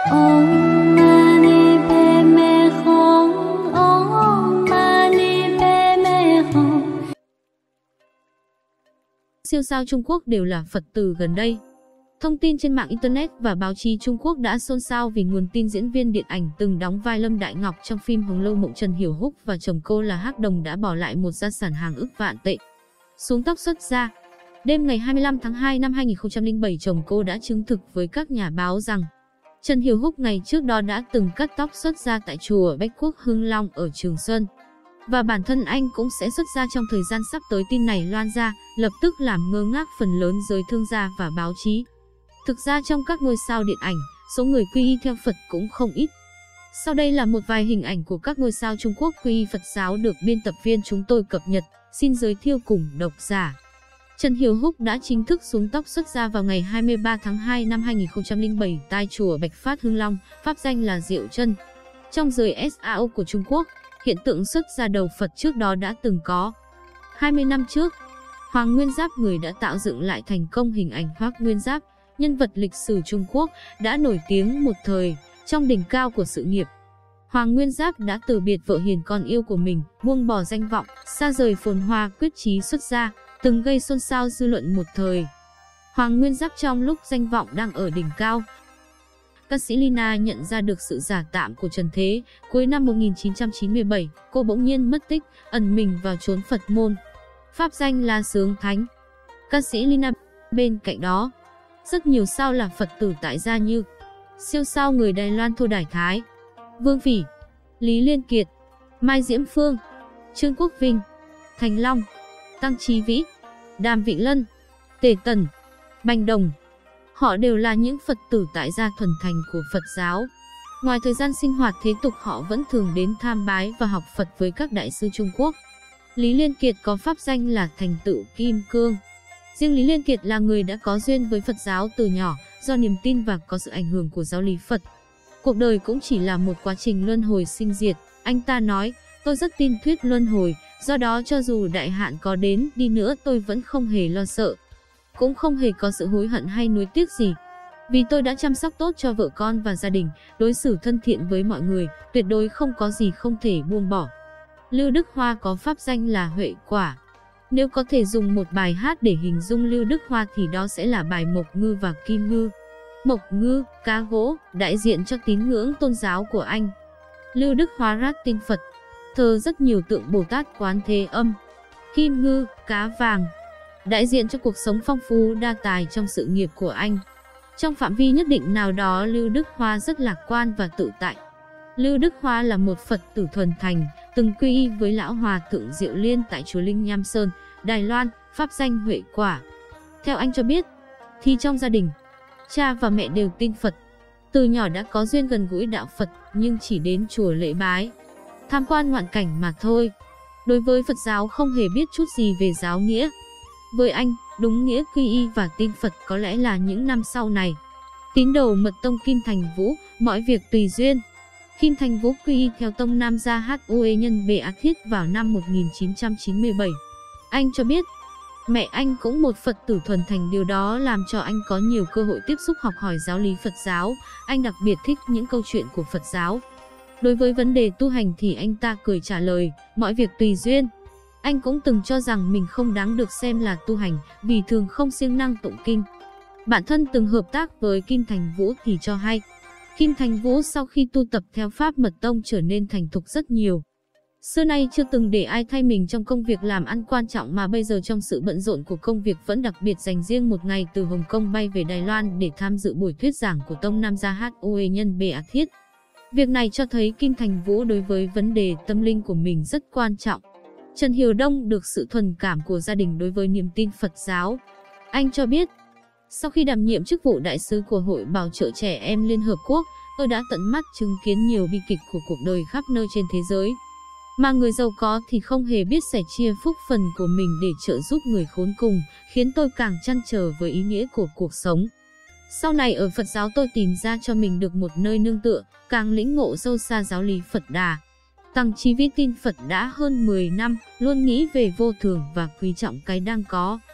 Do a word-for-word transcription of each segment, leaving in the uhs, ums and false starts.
Om Mani Padme Hum. Om Mani Padme Hum. Siêu sao Trung Quốc đều là Phật tử gần đây. Thông tin trên mạng Internet và báo chí Trung Quốc đã xôn xao vì nguồn tin diễn viên điện ảnh từng đóng vai Lâm Đại Ngọc trong phim Hồng Lâu Mộng Trần Hiểu Húc và chồng cô là Hắc Đồng đã bỏ lại một gia sản hàng ức vạn tệ. Xuống tóc xuất gia. Đêm ngày hai mươi lăm tháng hai năm hai nghìn không trăm lẻ bảy, chồng cô đã chứng thực với các nhà báo rằng Trần Hiểu Húc ngày trước đó đã từng cắt tóc xuất gia tại chùa Bách Quốc Hưng Long ở Trường Xuân. Và bản thân anh cũng sẽ xuất gia trong thời gian sắp tới. Tin này loan ra, lập tức làm ngơ ngác phần lớn giới thương gia và báo chí. Thực ra trong các ngôi sao điện ảnh, số người quy y theo Phật cũng không ít. Sau đây là một vài hình ảnh của các ngôi sao Trung Quốc quy y Phật giáo được biên tập viên chúng tôi cập nhật, xin giới thiệu cùng độc giả. Trần Hiểu Húc đã chính thức xuống tóc xuất gia vào ngày hai mươi ba tháng hai năm hai nghìn không trăm lẻ bảy tại chùa Bạch Phát Hưng Long, pháp danh là Diệu Chân. Trong giới Sao của Trung Quốc, hiện tượng xuất gia đầu Phật trước đó đã từng có. hai mươi năm trước, Hoàng Nguyên Giáp, người đã tạo dựng lại thành công hình ảnh Hoắc Nguyên Giáp, nhân vật lịch sử Trung Quốc đã nổi tiếng một thời trong đỉnh cao của sự nghiệp. Hoàng Nguyên Giáp đã từ biệt vợ hiền con yêu của mình, buông bỏ danh vọng, xa rời phồn hoa, quyết chí xuất gia, từng gây xôn xao dư luận một thời. Hoàng Nguyên Giáp trong lúc danh vọng đang ở đỉnh cao. Ca sĩ Lina nhận ra được sự giả tạm của trần thế. Cuối năm một nghìn chín trăm chín mươi bảy, cô bỗng nhiên mất tích, ẩn mình vào chốn Phật môn. Pháp danh là Sướng Thánh. Ca sĩ Lina bên cạnh đó, rất nhiều sao là Phật tử tại gia như siêu sao người Đài Loan Thôi Đài Thái, Vương Phỉ, Lý Liên Kiệt, Mai Diễm Phương, Trương Quốc Vinh, Thành Long, Tăng Chí Vĩ, Đàm Vĩnh Lân, Tề Tần, Bành Đồng. Họ đều là những Phật tử tại gia thuần thành của Phật giáo. Ngoài thời gian sinh hoạt thế tục, họ vẫn thường đến tham bái và học Phật với các đại sư Trung Quốc. Lý Liên Kiệt có pháp danh là Thành Tựu Kim Cương. Riêng Lý Liên Kiệt là người đã có duyên với Phật giáo từ nhỏ, do niềm tin và có sự ảnh hưởng của giáo lý Phật. Cuộc đời cũng chỉ là một quá trình luân hồi sinh diệt. Anh ta nói, tôi rất tin thuyết luân hồi, do đó cho dù đại hạn có đến đi nữa tôi vẫn không hề lo sợ. Cũng không hề có sự hối hận hay nuối tiếc gì. Vì tôi đã chăm sóc tốt cho vợ con và gia đình, đối xử thân thiện với mọi người, tuyệt đối không có gì không thể buông bỏ. Lưu Đức Hoa có pháp danh là Huệ Quả. Nếu có thể dùng một bài hát để hình dung Lưu Đức Hoa thì đó sẽ là bài Mộc Ngư và Kim Ngư. Mộc Ngư, cá gỗ, đại diện cho tín ngưỡng tôn giáo của anh. Lưu Đức Hoa rất tin Phật, thờ rất nhiều tượng Bồ Tát Quán Thế Âm. Kim Ngư, cá vàng, đại diện cho cuộc sống phong phú đa tài trong sự nghiệp của anh. Trong phạm vi nhất định nào đó, Lưu Đức Hoa rất lạc quan và tự tại. Lưu Đức Hoa là một Phật tử thuần thành, từng quy y với Lão Hòa Thượng Diệu Liên tại chùa Linh Nham Sơn, Đài Loan, pháp danh Huệ Quả. Theo anh cho biết, thì trong gia đình, cha và mẹ đều tin Phật. Từ nhỏ đã có duyên gần gũi đạo Phật, nhưng chỉ đến chùa lễ bái, tham quan ngoạn cảnh mà thôi. Đối với Phật giáo không hề biết chút gì về giáo nghĩa. Với anh, đúng nghĩa quy y và tin Phật có lẽ là những năm sau này. Tín đồ mật tông Kim Thành Vũ, mọi việc tùy duyên. Kim Thành Vũ quy y theo tông Nam gia hát u e nhân Bệ Á Thiết vào năm một nghìn chín trăm chín mươi bảy. Anh cho biết, mẹ anh cũng một Phật tử thuần thành, điều đó làm cho anh có nhiều cơ hội tiếp xúc học hỏi giáo lý Phật giáo. Anh đặc biệt thích những câu chuyện của Phật giáo. Đối với vấn đề tu hành thì anh ta cười trả lời, mọi việc tùy duyên. Anh cũng từng cho rằng mình không đáng được xem là tu hành, vì thường không siêng năng tụng kinh. Bản thân từng hợp tác với Kim Thành Vũ thì cho hay, Kim Thành Vũ sau khi tu tập theo pháp mật tông trở nên thành thục rất nhiều. Xưa nay chưa từng để ai thay mình trong công việc làm ăn quan trọng, mà bây giờ trong sự bận rộn của công việc vẫn đặc biệt dành riêng một ngày từ Hồng Kông bay về Đài Loan để tham dự buổi thuyết giảng của tông Nam gia hát u e nhân Bệ Á Thiết. Việc này cho thấy Kim Thành Vũ đối với vấn đề tâm linh của mình rất quan trọng. Trần Hiểu Đông được sự thuần cảm của gia đình đối với niềm tin Phật giáo. Anh cho biết, sau khi đảm nhiệm chức vụ đại sứ của Hội Bảo trợ Trẻ Em Liên Hợp Quốc, tôi đã tận mắt chứng kiến nhiều bi kịch của cuộc đời khắp nơi trên thế giới. Mà người giàu có thì không hề biết sẻ chia phúc phần của mình để trợ giúp người khốn cùng, khiến tôi càng trăn trở với ý nghĩa của cuộc sống. Sau này ở Phật giáo tôi tìm ra cho mình được một nơi nương tựa, càng lĩnh ngộ sâu xa giáo lý Phật Đà. Tăng Chí Vĩ tin Phật đã hơn mười năm, luôn nghĩ về vô thường và quý trọng cái đang có.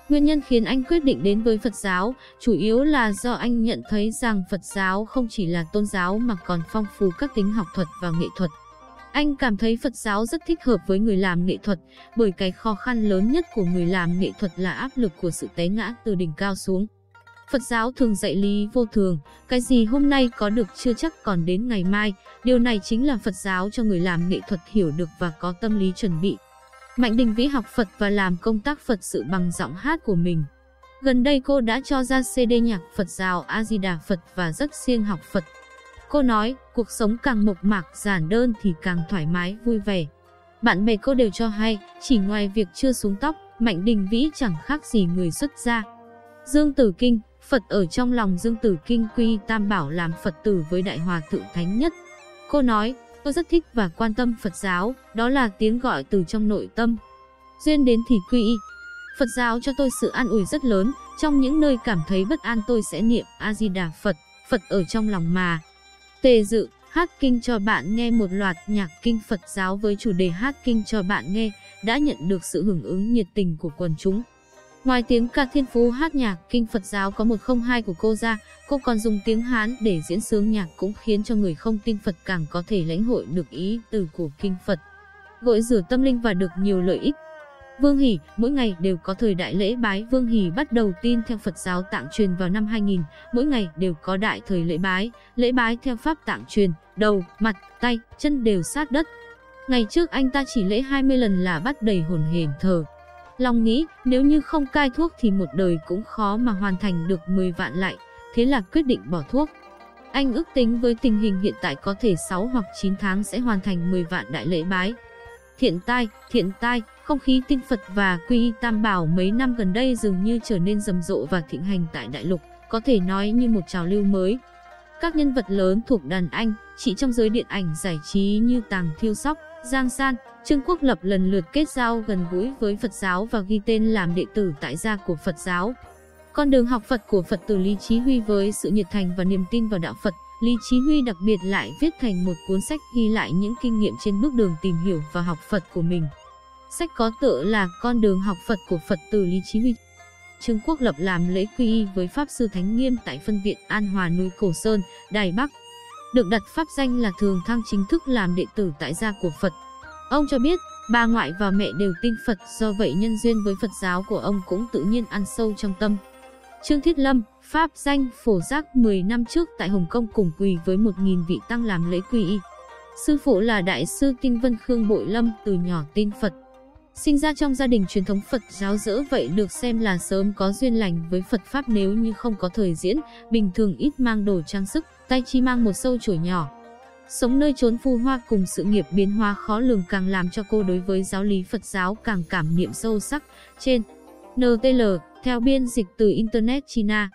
Nguyên nhân khiến anh quyết định đến với Phật giáo, chủ yếu là do anh nhận thấy rằng Phật giáo không chỉ là tôn giáo mà còn phong phú các tính học thuật và nghệ thuật. Anh cảm thấy Phật giáo rất thích hợp với người làm nghệ thuật, bởi cái khó khăn lớn nhất của người làm nghệ thuật là áp lực của sự té ngã từ đỉnh cao xuống. Phật giáo thường dạy lý vô thường, cái gì hôm nay có được chưa chắc còn đến ngày mai, điều này chính là Phật giáo cho người làm nghệ thuật hiểu được và có tâm lý chuẩn bị. Mạnh Đình Vĩ học Phật và làm công tác Phật sự bằng giọng hát của mình. Gần đây cô đã cho ra xê đê nhạc Phật giáo A Di Đà Phật và rất siêng học Phật. Cô nói, cuộc sống càng mộc mạc giản đơn thì càng thoải mái vui vẻ. Bạn bè cô đều cho hay, chỉ ngoài việc chưa xuống tóc, Mạnh Đình Vĩ chẳng khác gì người xuất gia. Dương Tử Kinh, Phật ở trong lòng Dương Tử Kinh quy tam bảo làm Phật tử với Đại Hòa Thượng Thánh Nhất. Cô nói, tôi rất thích và quan tâm Phật giáo, đó là tiếng gọi từ trong nội tâm. Duyên đến thì quy y. Phật giáo cho tôi sự an ủi rất lớn, trong những nơi cảm thấy bất an tôi sẽ niệm A Di Đà Phật, Phật ở trong lòng mà. Tề Dự, hát kinh cho bạn nghe. Một loạt nhạc kinh Phật giáo với chủ đề hát kinh cho bạn nghe đã nhận được sự hưởng ứng nhiệt tình của quần chúng. Ngoài tiếng ca thiên phú hát nhạc kinh Phật giáo có một không hai của cô ra, cô còn dùng tiếng Hán để diễn sướng nhạc cũng khiến cho người không tin Phật càng có thể lãnh hội được ý từ của kinh Phật, gội rửa tâm linh và được nhiều lợi ích. Vương Hỷ, mỗi ngày đều có thời đại lễ bái. Vương Hỷ bắt đầu tin theo Phật giáo Tạng truyền vào năm hai nghìn, mỗi ngày đều có đại thời lễ bái, lễ bái theo pháp Tạng truyền, đầu, mặt, tay, chân đều sát đất. Ngày trước anh ta chỉ lễ hai mươi lần là bắt đầy hồn hển thờ. Lòng nghĩ, nếu như không cai thuốc thì một đời cũng khó mà hoàn thành được mười vạn lại, thế là quyết định bỏ thuốc. Anh ước tính với tình hình hiện tại có thể sáu hoặc chín tháng sẽ hoàn thành mười vạn đại lễ bái. Thiện tai, thiện tai, không khí tin Phật và quy y tam bảo mấy năm gần đây dường như trở nên rầm rộ và thịnh hành tại đại lục, có thể nói như một trào lưu mới. Các nhân vật lớn thuộc đàn anh, chị trong giới điện ảnh giải trí như Tàng Thiêu Sóc, Giang San, Trương Quốc Lập lần lượt kết giao gần gũi với Phật giáo và ghi tên làm đệ tử tại gia của Phật giáo. Con đường học Phật của Phật tử Lý Chí Huy. Với sự nhiệt thành và niềm tin vào đạo Phật, Lý Chí Huy đặc biệt lại viết thành một cuốn sách ghi lại những kinh nghiệm trên bước đường tìm hiểu và học Phật của mình. Sách có tựa là Con đường học Phật của Phật tử Lý Chí Huy. Trương Quốc Lập làm lễ quy y với Pháp Sư Thánh Nghiêm tại phân viện An Hòa núi Cổ Sơn, Đài Bắc. Được đặt pháp danh là Thường Thăng, chính thức làm đệ tử tại gia của Phật. Ông cho biết, bà ngoại và mẹ đều tin Phật, do vậy nhân duyên với Phật giáo của ông cũng tự nhiên ăn sâu trong tâm. Trương Thiết Lâm, pháp danh Phổ Giác, mười năm trước tại Hồng Kông cùng quỳ với một nghìn vị tăng làm lễ quy y. Sư phụ là Đại sư Tinh Vân Khương Bội Lâm, từ nhỏ tin Phật. Sinh ra trong gia đình truyền thống Phật giáo dỡ vậy được xem là sớm có duyên lành với Phật Pháp. Nếu như không có thời diễn, bình thường ít mang đồ trang sức, tay chỉ mang một sâu chổi nhỏ. Sống nơi chốn phù hoa cùng sự nghiệp biến hóa khó lường càng làm cho cô đối với giáo lý Phật giáo càng cảm niệm sâu sắc. Trên en tê lờ, theo biên dịch từ Internet China.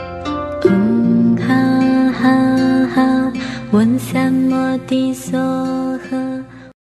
Ha ha ha, 问三摩地所